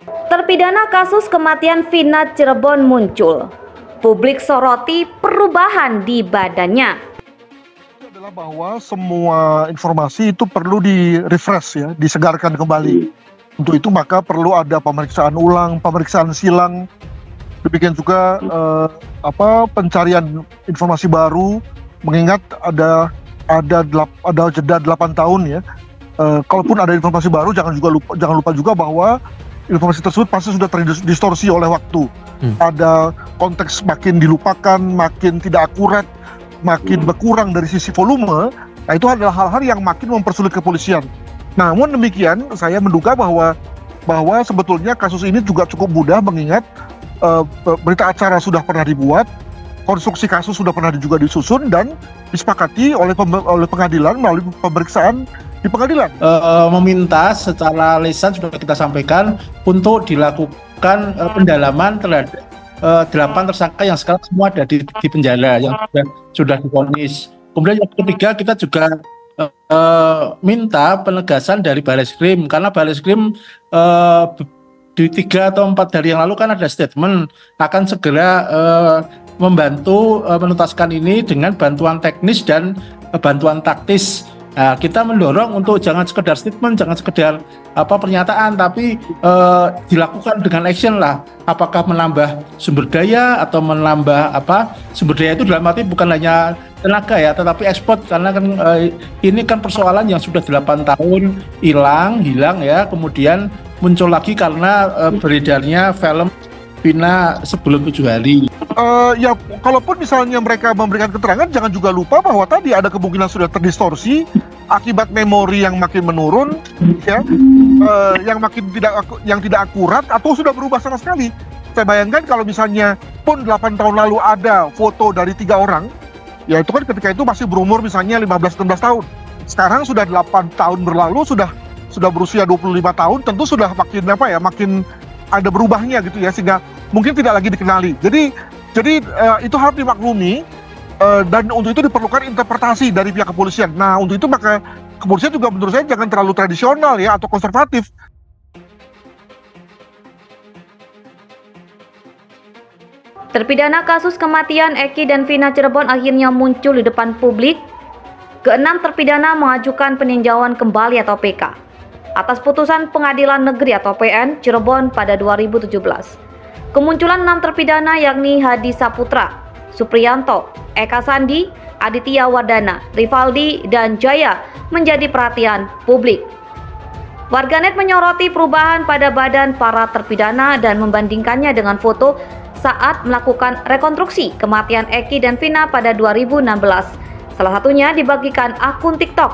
Terpidana kasus kematian Vina Cirebon muncul. Publik soroti perubahan di badannya. Adalah bahwa semua informasi itu perlu di-refresh ya, disegarkan kembali. Untuk itu maka perlu ada pemeriksaan ulang, pemeriksaan silang. Demikian juga pencarian informasi baru, mengingat ada jeda 8 tahun ya. Kalaupun ada informasi baru, jangan lupa juga bahwa informasi tersebut pasti sudah terdistorsi oleh waktu. Ada konteks makin dilupakan, makin tidak akurat, makin berkurang dari sisi volume. Nah, itu adalah hal-hal yang makin mempersulit kepolisian. Namun demikian, saya menduga bahwa sebetulnya kasus ini juga cukup mudah, mengingat berita acara sudah pernah dibuat, konstruksi kasus sudah pernah juga disusun dan disepakati oleh pengadilan melalui pemeriksaan di pengadilan. Meminta secara lisan sudah kita sampaikan untuk dilakukan pendalaman terhadap 8 tersangka yang sekarang semua ada di penjara, yang sudah divonis. Kemudian yang ketiga, kita juga minta penegasan dari Barreskrim, karena Barreskrim di 3 atau 4 hari yang lalu kan ada statement akan segera membantu menuntaskan ini dengan bantuan teknis dan bantuan taktis. Nah, kita mendorong untuk jangan sekedar statement, jangan sekedar pernyataan, tapi dilakukan dengan action lah. Apakah menambah sumber daya atau menambah sumber daya itu dalam arti bukan hanya tenaga ya, tetapi ekspor, karena kan ini kan persoalan yang sudah 8 tahun hilang ya, kemudian muncul lagi karena beredarnya film Vina sebelum 7 hari. Ya, kalaupun misalnya mereka memberikan keterangan, jangan juga lupa bahwa tadi ada kemungkinan sudah terdistorsi akibat memori yang makin menurun, ya, yang tidak akurat atau sudah berubah sama sekali. Saya bayangkan kalau misalnya pun 8 tahun lalu ada foto dari 3 orang, ya itu kan ketika itu masih berumur misalnya 15-16 tahun. Sekarang sudah 8 tahun berlalu, sudah berusia 25 tahun, tentu sudah makin ada berubahnya gitu ya, sehingga mungkin tidak lagi dikenali. Jadi itu harus dimaklumi, dan untuk itu diperlukan interpretasi dari pihak kepolisian. Nah, untuk itu maka kepolisian juga menurut saya jangan terlalu tradisional ya atau konservatif. Terpidana kasus kematian Eki dan Vina Cirebon akhirnya muncul di depan publik. Keenam terpidana mengajukan peninjauan kembali atau PK atas putusan Pengadilan Negeri atau PN Cirebon pada 2017. Kemunculan 6 terpidana yakni Hadi Saputra, Supriyanto, Eka Sandi, Aditya Wardana, Rivaldi, dan Jaya menjadi perhatian publik. Warganet menyoroti perubahan pada badan para terpidana dan membandingkannya dengan foto saat melakukan rekonstruksi kematian Eki dan Vina pada 2016. Salah satunya dibagikan akun TikTok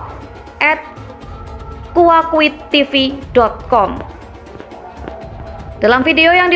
@kuakuittv.com. Dalam video yang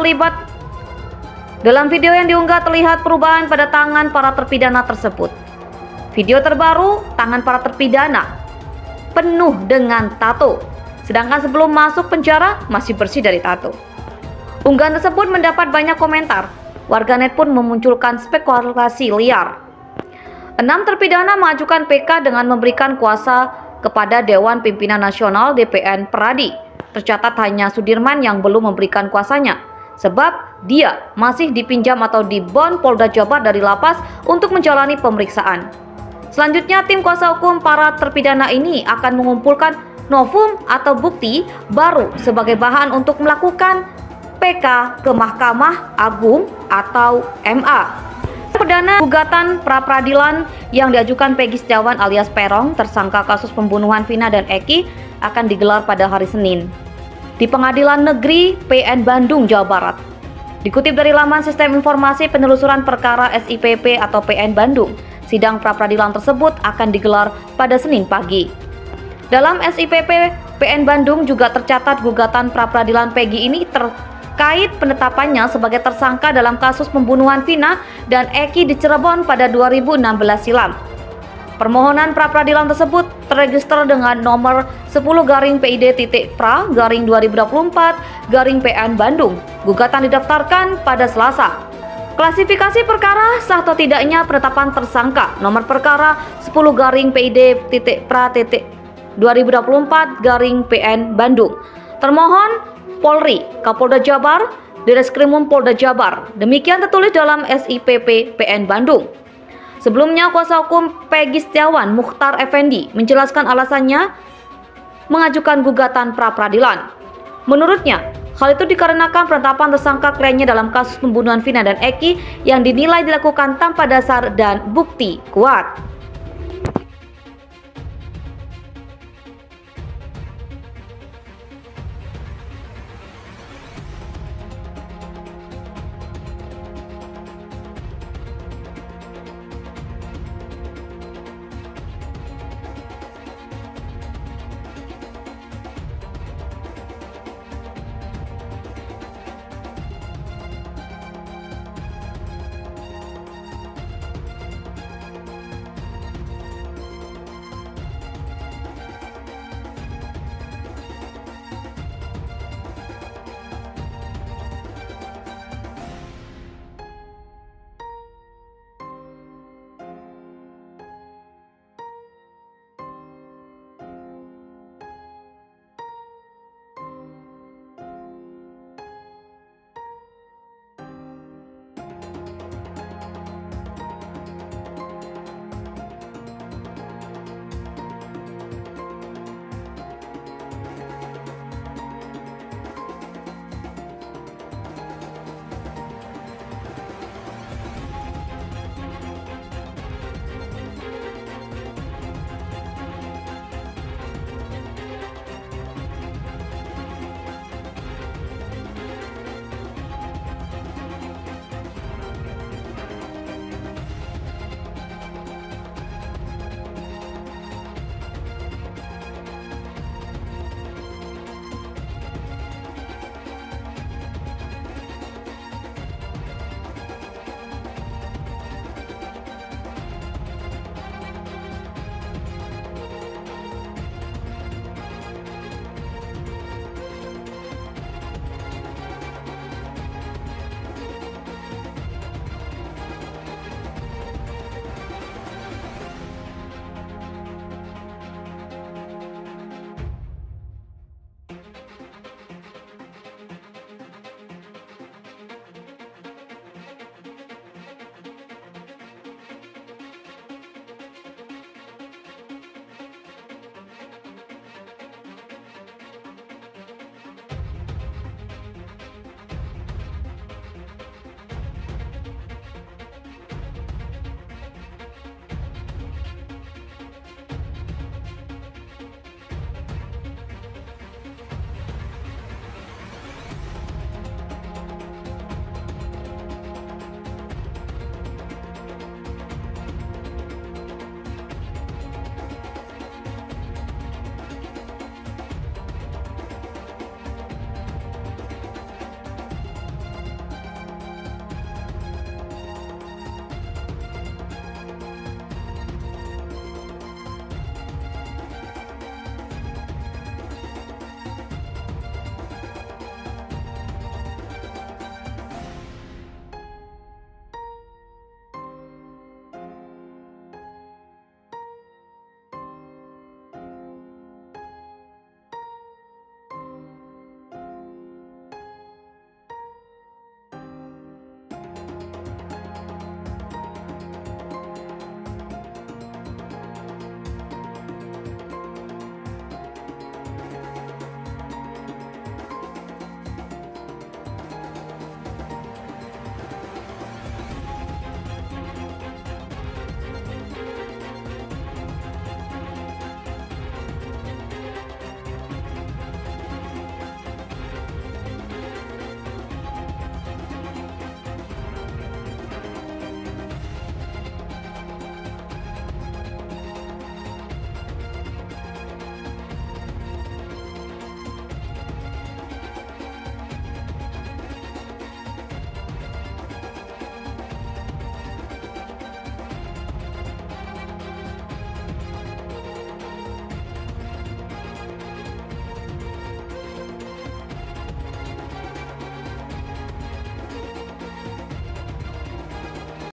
diunggah terlihat perubahan pada tangan para terpidana tersebut. Video terbaru, tangan para terpidana penuh dengan tato, sedangkan sebelum masuk penjara masih bersih dari tato. Unggahan tersebut mendapat banyak komentar. Warganet pun memunculkan spekulasi liar. 6 terpidana mengajukan PK dengan memberikan kuasa kepada Dewan Pimpinan Nasional DPN Peradi. Tercatat hanya Sudirman yang belum memberikan kuasanya, sebab dia masih dipinjam atau dibond Polda Jabar dari lapas untuk menjalani pemeriksaan. Selanjutnya, tim kuasa hukum para terpidana ini akan mengumpulkan novum atau bukti baru sebagai bahan untuk melakukan PK ke Mahkamah Agung atau MA. Perdana gugatan pra-peradilan yang diajukan Peggy Setiawan alias Peron, tersangka kasus pembunuhan Vina dan Eki, akan digelar pada hari Senin di Pengadilan Negeri PN Bandung, Jawa Barat. Dikutip dari laman Sistem Informasi Penelusuran Perkara SIPP atau PN Bandung, sidang pra-peradilan tersebut akan digelar pada Senin pagi. Dalam SIPP PN Bandung juga tercatat gugatan pra-peradilan Peggy ini terkait penetapannya sebagai tersangka dalam kasus pembunuhan Vina dan Eki di Cirebon pada 2016 silam. Permohonan pra-peradilan tersebut terregister dengan nomor 10-PID-PRA-2024-PN Bandung. Gugatan didaftarkan pada Selasa. Klasifikasi perkara sah atau tidaknya penetapan tersangka nomor perkara 10-PID-PRA-2024-PN Bandung. Termohon Polri, Kapolda Jabar, Direskrimum Polda Jabar. Demikian tertulis dalam SIPP PN Bandung. Sebelumnya, kuasa hukum Peggy Setiawan, Mukhtar Effendi, menjelaskan alasannya mengajukan gugatan pra-peradilan. Menurutnya, hal itu dikarenakan penetapan tersangka kliennya dalam kasus pembunuhan Vina dan Eki yang dinilai dilakukan tanpa dasar dan bukti kuat.